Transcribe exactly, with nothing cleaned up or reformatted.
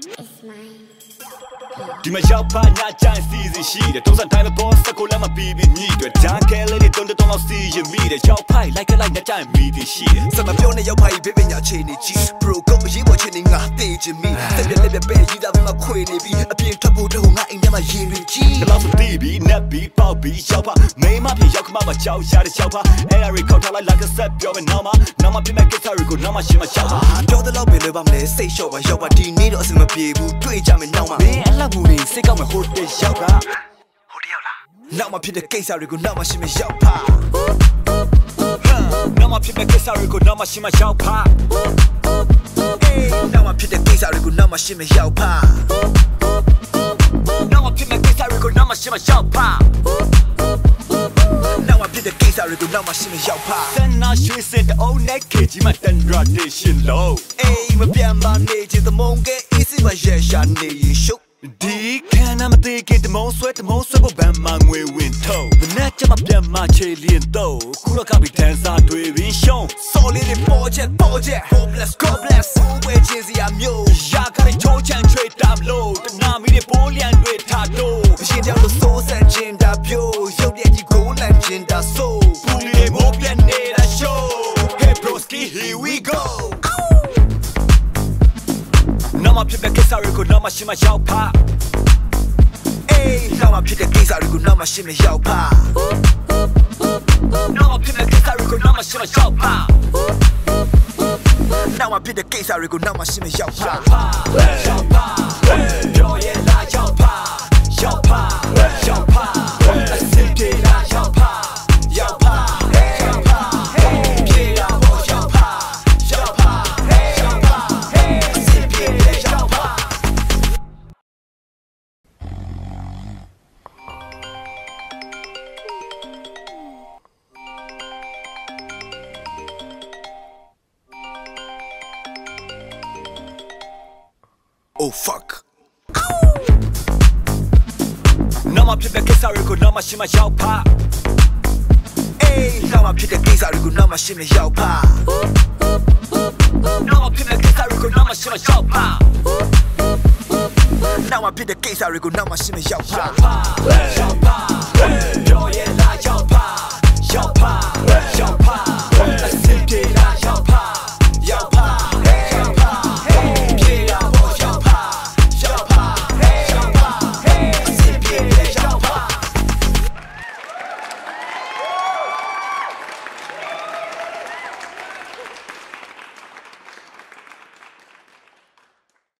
ဒီမှာရောက်ပါညချမ်းစီစီရှိတယ်တုံးစံတိုင်းပဲဘောစကိုလည်းမပြီးပြီးညှိတယ်တန်းကဲလေးတွေတုံးတုံးတော့စီရင်မိတယ်ရောက်ဖိုက်လိုက်ခဲ့လိုက်ညချမ်းမီဒီရှိတယ်စမပြောနဲ့ရောက်ဖိုက်ဘေးပညာချေနေကြီး Pro ကိုအရေးပေါ်ချေနေငါတေးချင်မိတက်ပြက်လက်ပြက်ပဲရေးတာပဲမခွေနေပြီအပြင်ထွက်ဖို့တော့ငါအိမ်ထဲမှာရေတွေကြီးဘလောက်ဆိုတီးပြီးနက်ပြီးပေါက်ပြီးရောက်ပါမိမပြေရောက်ခမမကြောက်ရတဲ့ရောက်ပါအဲ့ရီခေါက်ထားလိုက်လာကဆက်ပြောမယ်နောက်မှနောက်မှပြမဲ့ကိစ္စတွေကိုနောက်မှရှင်းမရောက်ပါပြောတဲ့လောက်ပဲလွယ်ပါမလဲစိတ်လျှော့ပါရောက်ပါဒီနေ့တော့အစမပြေဘူးတွေ့ကြမယ်နောက်မှမင်းအလှဘူးလေးစိတ်ကောက်မယ်ဟိုတက်ရောက်ပါဟိုတယောက်လားနောက်မှဖြစ်တဲ့ကိစ္စတွေကိုနောက်မှရှင်းမရောက်ပါနောက်မှဖြစ်တဲ့ကိစ္စတွေကိုနောက်မှရှင်းမရောက်ပါနောက်မှဖြစ်တဲ့ကိစ္စတွေကိုနောက်မှရှင်းမရောက်ပါနောက်မှဖြစ်တဲ့ကိစ္စတွေကိုနောက်မှရှင်းမရောက်ပါနောက်မှဖြစ်တဲ့ကိစ္စတွေကိုနောက်မှရှင်းမရောက်ပါစမ်းနာရွှေစင်တဲ့အုံးနဲ့ခေကြီးမှတန်ရနေရှင်လို့အေးမပြန်မနေချင်သမုံကဲအေးစီမရဲရှာနေရှုပ်ဒီခံနာမသေးကတမောဆွဲတမောဆွဲဖို့ဗမ်းမငွေဝင်ထုတ်မနဲ့ချမပြန်မချေလင်းတော့ခုတော့ကပြီးတန်းစားတွေရင်းရှုံး solid project project hopeless god bless ဝဲချင်းစီအမျိုးရာကလေးချိုးချမ်းချွေတာလို့တနာမီတွေပိုးလျံတွေထားတော့အရှင်ကြောင့်လို့စိုးစံချင်းတာပြိုရုပ်ရဲ့ကြီးကိုလန့်ချင်းတာဆိုပူလီမိုးပြန်နေတာ show hey broski here we goနောက်မှဖြစ်တဲ့ကိစ္စတွေကိုနောက်မှရှင်းမရောက်ပါအေးနောက်မှဖြစ်တဲ့ကိစ္စတွေကိုနောက်မှရှင်းမရောက်ပါနောက်မှဖြစ်တဲ့ကိစ္စတွေကိုနောက်မှရှင်းမရောက်ပါနောက်မှဖြစ်တဲ့ကိစ္စတွေကိုနောက်မှရှင်းမရောက်ပါရောက်ပါပြောရလာရောက်ပါရောက်ပါရောက်ပါအစင်ပြေလာရောက်ပါရောက်ပါရောက်ပါပြေလာဖို့ရောက်ပါရောက်ပါရောက်ပါအစင်ပြေလာရောက်ပါOh fuck နောက်မှဖြစ်တဲ့ကိစ္စတွေကိုနောက်မှရှင်းမရောက်ပါအေးနောက်မှဖြစ်တဲ့ကိစ္စတွေကိုနောက်မှရှင်းမရောက်ပါနောက်မှဖြစ်တဲ့ကိစ္စတွေကိုနောက်မှရှင်းမရောက်ပါနောက်မှဖြစ်တဲ့ကိစ္စတွေကိုနောက်မှရှင်းမရောက်ပါရောက်ပါပြောရလာရောက်